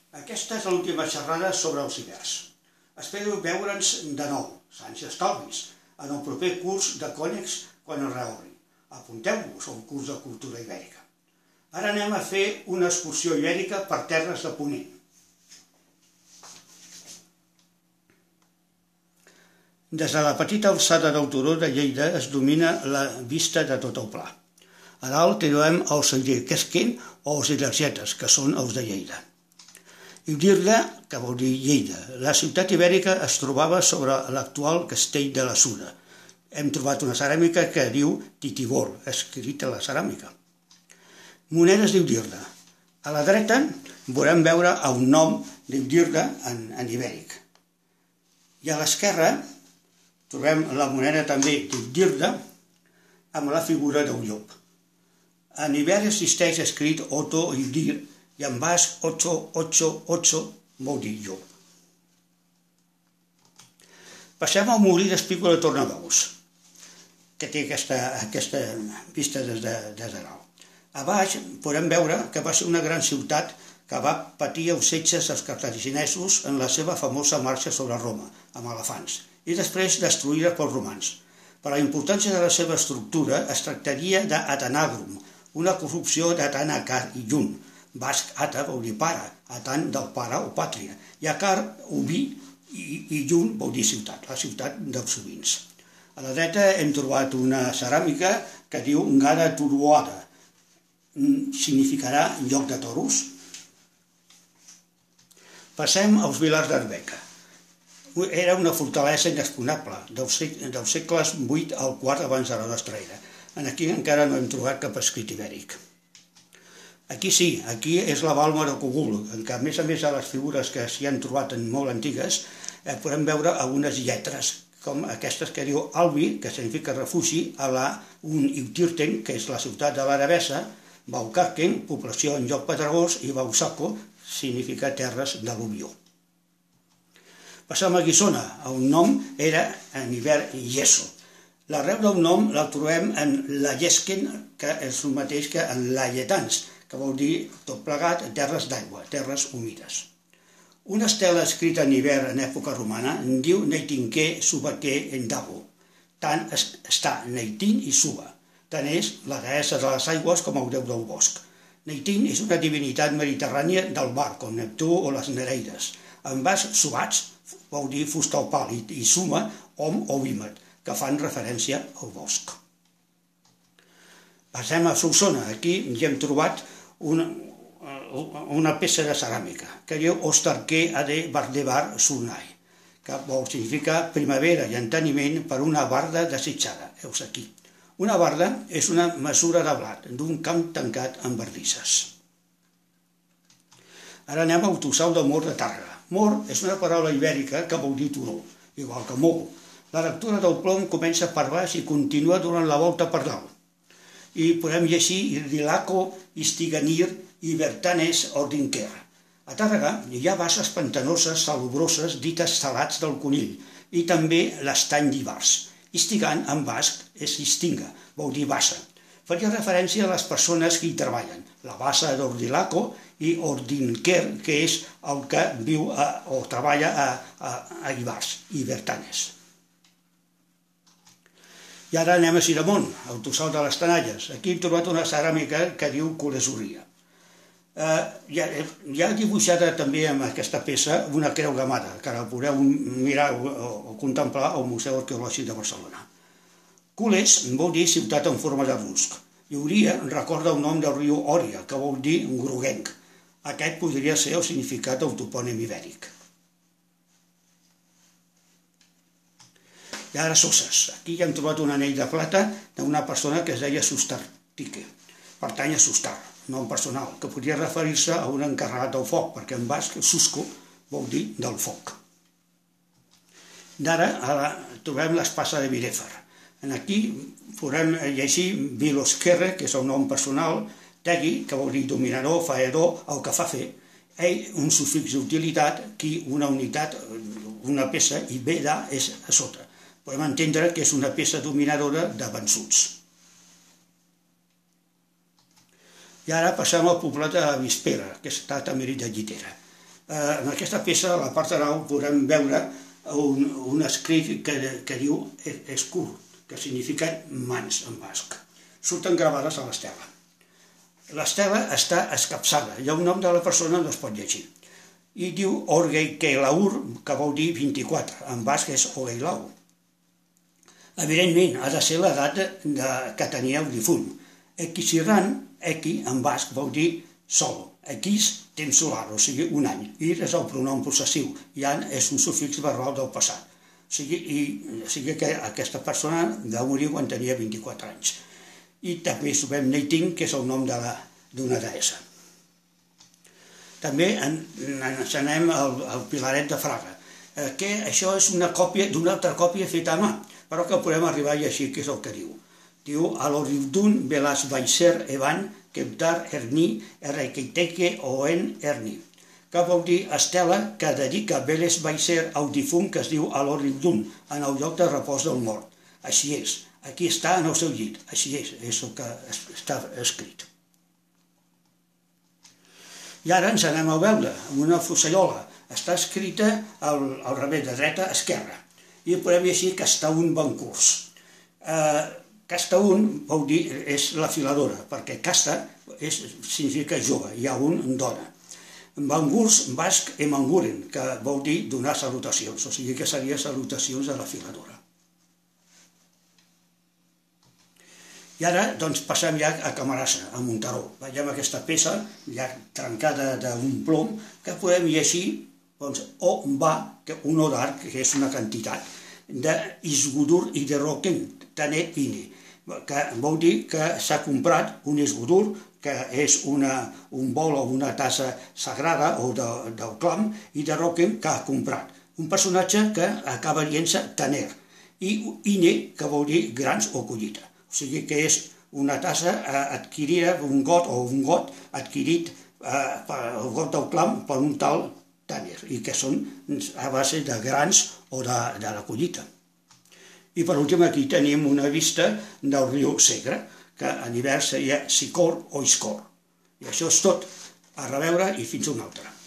Aquesta és l'última xerrada sobre els ibers. Espero veure'ns de nou, sants i estalvis, en el proper curs de Cònex quan es reobri. Apunteu-vos a un curs de cultura ibèrica. Ara anem a fer una excursió ibèrica per terres de Ponent. Des de la petita alçada del turó de Lleida es domina la vista de tot el pla. A dalt trobem els Illerquesquen o els Illergetes, que són els de Lleida. Iudirda, que vol dir Lleida, la ciutat ibèrica es trobava sobre l'actual castell de la Sura. Hem trobat una ceràmica que diu Titibor, escrita a la ceràmica. Monedes d'Iudirda. A la dreta podem veure un nom d'Iudirda en ibèric. I a l'esquerra trobem la moneda també d'Iudirda amb la figura d'un llop. En ibèric existeix escrit Oto Iudir i en basc 888 vol dir llop. Passem al molí d'Espígol de Tornabous, que té aquesta vista des de dalt. A baix podem veure que va ser una gran ciutat que va patir els setges dels cartaginesos en la seva famosa marxa sobre Roma, amb elefants, i després destruïda pels romans. Per la importància de la seva estructura es tractaria d'Atanagrum, una corrupció d'Atanacar i Jun. Basc Ata vol dir pare, Atan del pare o pàtria, i Acar, oví, i Jun vol dir ciutat, la ciutat dels ovins. A la dreta hem trobat una ceràmica que diu Ngada Turuada, significarà lloc de toros. Passem als Vilars d'Arbeca. Era una fortalesa inexpugnable, dels segles VIII al IV abans de la nostra era. Aquí encara no hem trobat cap escrit ibèric. Aquí sí, aquí és la balma de Cogul, en què a més de les figures que s'hi han trobat molt antigues, podem veure algunes lletres, com aquestes que diu Albi, que significa refugi, un Iutirten, que és la ciutat de l'Arabesa, Baucarquen, població en lloc pedregós, i Bausaco, significa terres d'al·luvió. Passem a Guissona, el nom era en ibèric Yeso. L'arrel del nom la trobem en Lallesquen, que és el mateix que en Laietans, que vol dir tot plegat terres d'aigua, terres humides. Una estela escrita en ibèric en època romana en diu Neitinque Subaque Endago. Tant està Neitin i Suba. Tant és la deessa de les aigües com el déu del bosc. Neitin és una divinitat mediterrània del bar, com Neptú o les Nereides. En basc, Subats vol dir fusta o pal, i Suma, hom o vímet, que fan referència al bosc. Passem a Solsona. Aquí ja hem trobat una peça de ceràmica que diu Ostarque ade Bardebar Sunai, que vol significar primavera i enteniment per una barda desitjada. Heus aquí. Una barda és una mesura de blat d'un camp tancat amb bardisses. Ara anem al Tossal de Mor de Tàrrega. Mor és una paraula ibèrica que vol dir turó, igual que mou. La lectura del plom comença per baix i continua durant la volta per dalt. I podem llegir Irdilaco, Istiganir i Bertanes Ordinker. A Tàrrega hi ha basses pantanoses salubroses dites salats del Conill i també l'estany d'Ivars. Istigan en basc és Istinga, vol dir bassa. Faria referència a les persones que hi treballen, la bassa d'Ordilaco i Ordinker, que és el que viu o treballa a Ivars i Bertanes. I ara anem a Sidamon, al Tossal de les Tenalles. Aquí hem trobat una ceràmica que diu Colesorria. Hi ha dibuixada també amb aquesta peça una creu gamada, que la podeu mirar o contemplar al Museu Arqueològic de Barcelona. Cules vol dir ciutat en forma de rusc. I Oria recorda el nom del riu Òria, que vol dir groguenc. Aquest podria ser el significat del topònim ibèric. I ara Soses. Aquí hem trobat un anell de plata d'una persona que es deia Sustartique. Pertany a Sustar, nom personal, que podria referir-se a un encarregat del foc, perquè en basc Susco vol dir del foc. D'ara trobem l'espasa de Birèfar. Aquí podem llegir Vilosquerre, que és el nom personal, Tegui, que vol dir dominador, faedor, el que fa fer, un sufix d'utilitat, qui una unitat, una peça, i Beda és a sota. Podem entendre que és una peça dominadora de vençuts. I ara passem al poblat de Vispera, que està a Tamarit de Llitera. En aquesta peça, a la part de dalt, podrem veure un escrit que diu eskur, que significa mans en basc. Surten gravades a l'estela. L'estela està escapçada, hi ha un nom de la persona, no es pot llegir. I diu Orgeikelaur, que vol dir 24, en basc és Ogeilau. Evidentment, ha de ser l'edat que tenia el difunt. Ekisirran, eki, en basc, vol dir sol. Ekis, temps solar, o sigui, un any. Ir és el pronom possessiu, i an és un sufix verbal del passat. O sigui que aquesta persona va morir quan tenia 24 anys. I també trobem Neiting, que és el nom d'una deessa. També ens anem al Pilaret de Fraga, que això és una còpia d'una altra còpia feta a mà, però que podem arribar a llegir què és el que diu. Diu, alorivdun belas baiser evan kebtar erni errekeiteke oen erni, que vol dir estela que dedica beles baiser al difunt que es diu alorivdun, en el lloc de repòs del mort. Així és, aquí està en el seu llit, així és el que està escrit. I ara ens anem a veure, amb una fusellola. Està escrita al revés, de dreta a esquerra. I podem llegir Castaun Bancurs. Castaun vol dir, és la filadora, perquè casta significa jove, hi ha un dona. Bancurs, basc, emanguren, que vol dir donar salutacions, o sigui que seria salutacions a la filadora. I ara doncs, passem ja a Camarasa, a Montaró. Veiem aquesta peça ja trencada d'un plom que podem llegir o va, un odar, que és una quantitat, d'isgudur i de roquen, tanet ine, que vol dir que s'ha comprat un isgudur, que és un bol o una tassa sagrada o del clam, i de roquen que ha comprat. Un personatge que acaba dient-se taner, i ine, que vol dir grans o collita. O sigui que és una tassa adquirida, un got adquirit el got del clam per un tal Tanner, i que són a base de grans o de la collita. I per últim aquí tenim una vista del riu Segre, que en hivern seria Sicor o Iscor. I això és tot. A reveure i fins una altra.